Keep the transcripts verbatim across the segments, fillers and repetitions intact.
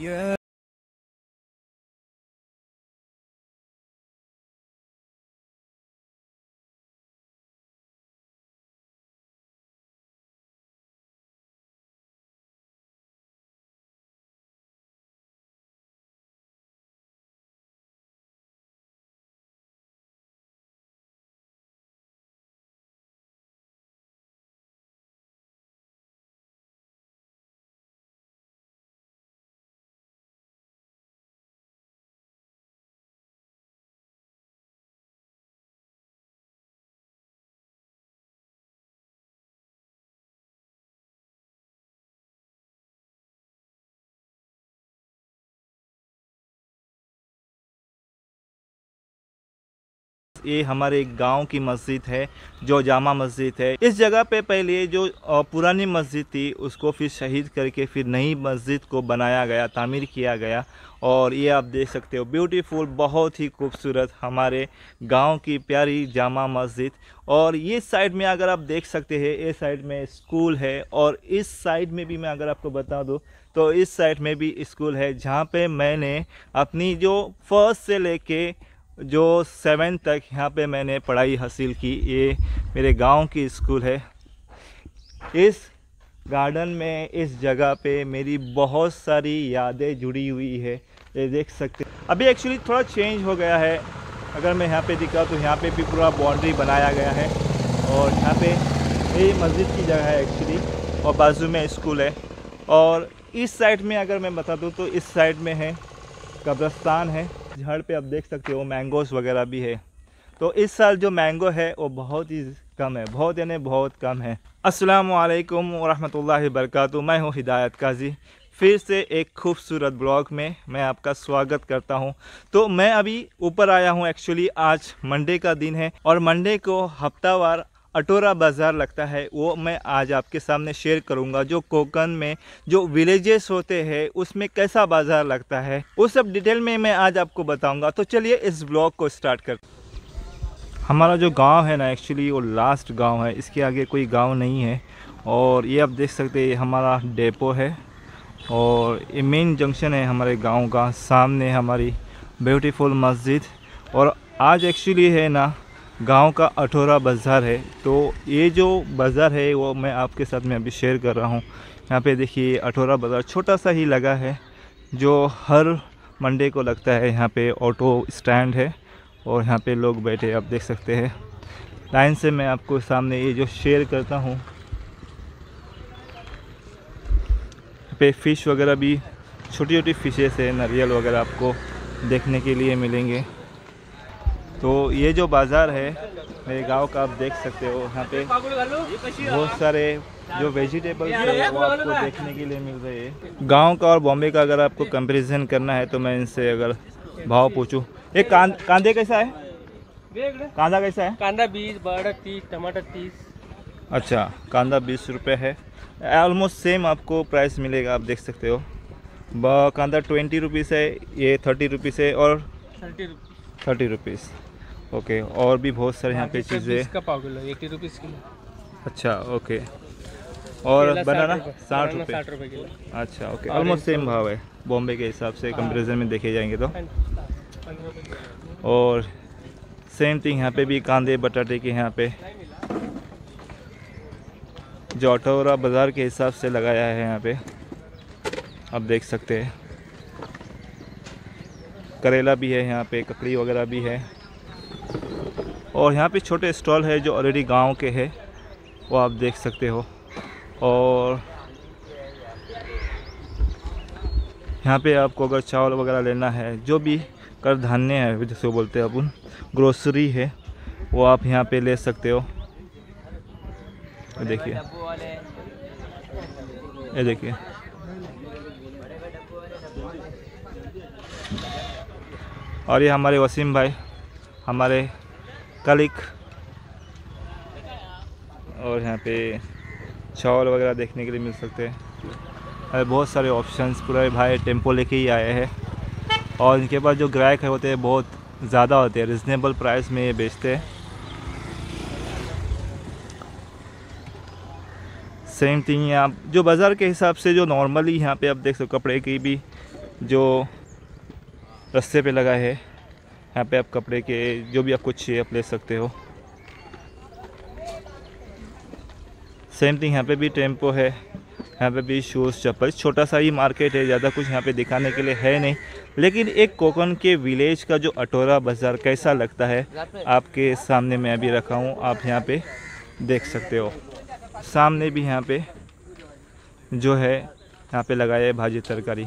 Yeah. ये हमारे एक गांव की मस्जिद है जो जामा मस्जिद है। इस जगह पे पहले जो अ, पुरानी मस्जिद थी उसको फिर शहीद करके फिर नई मस्जिद को बनाया गया, तामीर किया गया। और ये आप देख सकते हो ब्यूटीफुल, बहुत ही खूबसूरत हमारे गांव की प्यारी जामा मस्जिद। और ये साइड में अगर आप देख सकते हैं, ये साइड में स्कूल है और इस साइड में भी मैं अगर आपको बता दूं तो इस साइड में भी स्कूल है जहाँ पे मैंने अपनी जो फर्स्ट से लेके जो सेवन तक यहाँ पे मैंने पढ़ाई हासिल की। ये मेरे गांव की स्कूल है। इस गार्डन में, इस जगह पे मेरी बहुत सारी यादें जुड़ी हुई है, ये देख सकते। अभी एक्चुअली थोड़ा चेंज हो गया है। अगर मैं यहाँ पे दिखा तो यहाँ पे भी पूरा बाउंड्री बनाया गया है और यहाँ पे ये मस्जिद की जगह है एक्चुअली और बाजू में स्कूल है। और इस साइड में अगर मैं बता दूँ तो इस साइड में है कब्रिस्तान है। झाड़ पे आप देख सकते हो मैंगोज़ वगैरह भी है। तो इस साल जो मैंगो है वो बहुत ही कम है, बहुत यानी बहुत कम है। अस्सलामु अलैकुम वरहमतुल्लाहि वबरकातुहू। मैं हूँ हिदायत काजी, फिर से एक खूबसूरत ब्लॉग में मैं आपका स्वागत करता हूँ। तो मैं अभी ऊपर आया हूँ। एक्चुअली आज मंडे का दिन है और मंडे को हफ्तावार अटोरा बाज़ार लगता है, वो मैं आज आपके सामने शेयर करूंगा। जो कोकन में जो विलेजेस होते हैं उसमें कैसा बाज़ार लगता है वो सब डिटेल में मैं आज आपको बताऊंगा। तो चलिए इस ब्लॉग को स्टार्ट करते हैं। हमारा जो गांव है ना एक्चुअली वो लास्ट गांव है, इसके आगे कोई गांव नहीं है। और ये आप देख सकते हैं, ये हमारा डेपो है और ये मेन जंक्शन है हमारे गाँव का। सामने हमारी ब्यूटीफुल मस्जिद। और आज एक्चुअली है ना गांव का अठोरा बाज़ार है। तो ये जो बाज़ार है वो मैं आपके साथ में अभी शेयर कर रहा हूँ। यहाँ पे देखिए अठोरा बाज़ार छोटा सा ही लगा है जो हर मंडे को लगता है। यहाँ पे ऑटो स्टैंड है और यहाँ पे लोग बैठे आप देख सकते हैं। लाइन से मैं आपको सामने ये जो शेयर करता हूँ, पे फ़िश वगैरह भी, छोटी छोटी फ़िशेस है, नारियल वगैरह आपको देखने के लिए मिलेंगे। तो ये जो बाज़ार है मेरे गांव का, आप देख सकते हो यहाँ पे बहुत सारे जो वेजिटेबल्स है वो आपको देखने के लिए मिल रहे हैं। गांव का और बॉम्बे का अगर आपको कंपैरिजन करना है तो मैं इनसे अगर भाव पूछूं, एक कां, कांदे कैसा है? कांदा कैसा है? कांदा बीस, बड़ा तीस, टमाटर तीस। अच्छा, कांदा बीस रुपये है। ऑलमोस्ट सेम आपको प्राइस मिलेगा, आप देख सकते हो। कांदा ट्वेंटी रुपीज़ है, ये थर्टी रुपीज़ है और thirty rupees thirty rupees okay. और भी बहुत सारे यहाँ पे चीज़ें का पाव किलो, एटी रुपीज़ किलो। अच्छा ओके। और केला बनाना साठ साठ रुपये साठ रुपये किलो। अच्छा ओके, ऑलमोस्ट सेम भाव है बॉम्बे के हिसाब से कंपैरिजन में देखे जाएंगे तो। और सेम थिंग यहाँ पे भी कांदे बटाटे के यहाँ पे जो अठौरा बाज़ार के हिसाब से लगाया है यहाँ पे आप देख सकते हैं। करेला भी है यहाँ पे, ककड़ी वगैरह भी है। और यहाँ पे छोटे स्टॉल है जो ऑलरेडी गांव के हैं, वो आप देख सकते हो। और यहाँ पे आपको अगर चावल वगैरह लेना है, जो भी कर धान्य है जैसे बोलते हैं अपन, ग्रोसरी है, वो आप यहाँ पे ले सकते हो। ये देखिए, ये देखिए और ये हमारे वसीम भाई, हमारे कलिक। और यहाँ पे चावल वगैरह देखने के लिए मिल सकते हैं। बहुत सारे ऑप्शंस, पूरे भाई टेम्पो लेके ही आए हैं। और इनके पास जो ग्राहक है होते हैं बहुत ज़्यादा होते हैं, रिजनेबल प्राइस में ये बेचते हैं। सेम थिंग आप जो बाज़ार के हिसाब से जो नॉर्मली यहाँ पे आप देख सकते हो, कपड़े की भी जो रास्ते पे लगा है। यहाँ पे आप कपड़े के जो भी आपको चाहिए आप ले सकते हो। सेम थिंग यहाँ पे भी टेम्पो है, यहाँ पे भी शूज़ चप्पल। छोटा सा ही मार्केट है, ज़्यादा कुछ यहाँ पे दिखाने के लिए है नहीं। लेकिन एक कोकण के विलेज का जो अटोरा बाज़ार कैसा लगता है आपके सामने मैं अभी रखा हूँ, आप यहाँ पे देख सकते हो। सामने भी यहाँ पे जो है यहाँ पे लगाया है भाजी तरकारी।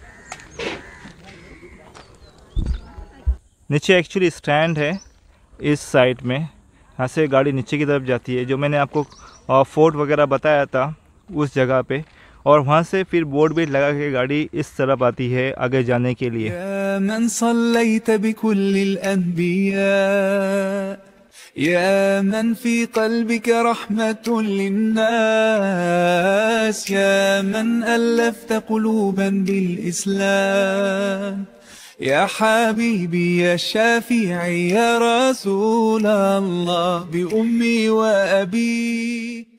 नीचे एक्चुअली स्टैंड है इस साइड में, यहाँ से गाड़ी नीचे की तरफ जाती है। जो मैंने आपको फोर्ट वगैरह बताया था उस जगह पे, और वहाँ से फिर बोर्ड भी लगा के गाड़ी इस तरफ आती है आगे जाने के लिए। या मन सल्लैत बिकुल्लिल अन्बिया या मन फी क़ल्बिक रहमतुन लिन्नास या मन अल्लफ्त क़ुलूबन बिल इस्लाम या हबीबी या शाफिई या रसूल अल्लाह बि उम्मी व अबी।